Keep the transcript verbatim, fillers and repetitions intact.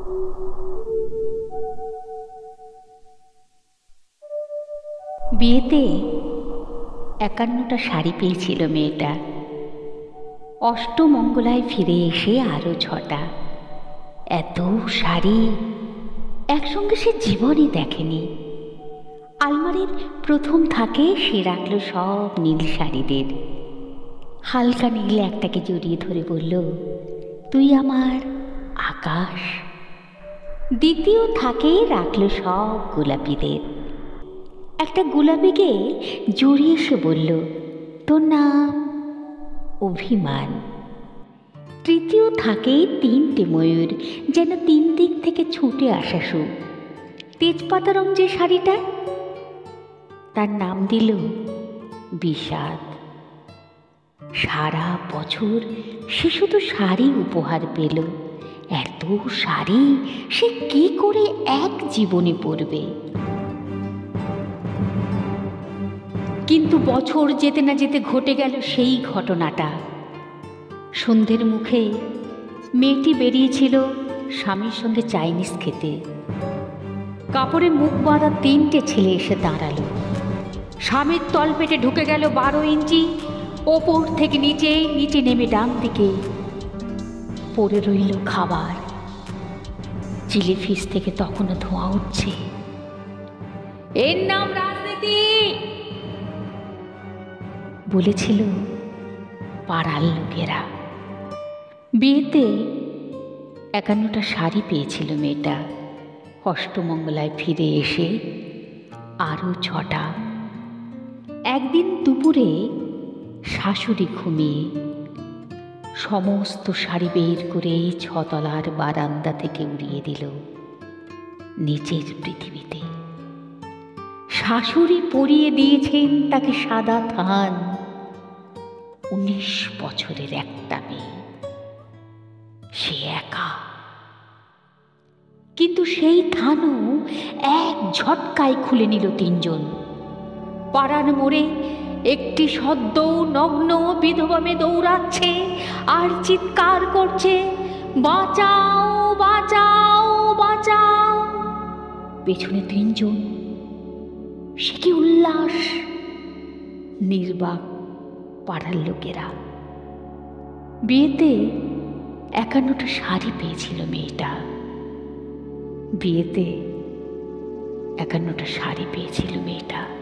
বিয়েতে একান্নটা শাড়ি পেয়েছিল মেয়েটা। অষ্টমঙ্গলায় ফিরে এসে আরো ছটা। এত শাড়ি একসঙ্গে সে জীবনই দেখেনি। আলমারির প্রথম থাকে সে রাখল সব নীল শাড়িদের। হালকা নীল একটাকে জড়িয়ে ধরে বলল, তুই আমার আকাশ। দ্বিতীয় থাকে রাখল সব গোলাপিদের। একটা গোলাপিকে জড়িয়ে সে বলল, তোর নাম অভিমান। তৃতীয় থাকে তিনটে ময়ূর, যেন তিন দিক থেকে ছুটে আসা সুখ। তেজপাতা রং যে শাড়িটা, তার নাম দিল বিষাদ। সারা বছর সে শুধু শাড়ি উপহার পেল। এত শাড়ি সে কি করে এক জীবনে পরবে? কিন্তু বছর যেতে না যেতে ঘটে গেল সেই ঘটনাটা। সন্ধ্যের মুখে মেয়েটি বেরিয়েছিল স্বামীর সঙ্গে চাইনিজ খেতে। কাপড়ে মুখ বাঁধা তিনটে ছেলে এসে দাঁড়ালো। স্বামীর তলপেটে ঢুকে গেল বারো ইঞ্চি। ওপর থেকে নিচে, নিচে নেমে ডান দিকে পড়ে রইল খাবার। চিলি ফিস থেকে তখনও ধোঁয়া উঠছে। এর নাম রাজনীতি, বলেছিল পাড়ার লোকেরা। বিয়েতে একান্নটা শাড়ি পেয়েছিল মেয়েটা। অষ্টমঙ্গলায় ফিরে এসে আরো ছটা। একদিন দুপুরে শাশুড়ি ঘুমিয়ে সমস্ত শাড়ি বের করে ছতলার বারান্দা থেকে উড়িয়ে দিল নিচের পৃথিবীতে। শাশুড়ি পরিয়ে দিয়েছেন তাকে সাদা থান। উনিশ বছরের একটা মেয়ে, সে একা। কিন্তু সেই থানও এক ঝটকায় খুলে নিল তিনজন। পাড়ার মোড়ে একটি সদ্য নগ্ন বিধবা মেয়ে দৌড়াচ্ছে আর চিৎকার করছে, বাঁচাও বাঁচাও বাঁচাও। পেছনে তিনজন। সে কি উল্লাস! নির্বাক পাড়ার লোকেরা। বিয়েতে একান্নটা শাড়ি পেয়েছিল মেয়েটা। বিয়েতে একান্নটা শাড়ি পেয়েছিল মেয়েটা।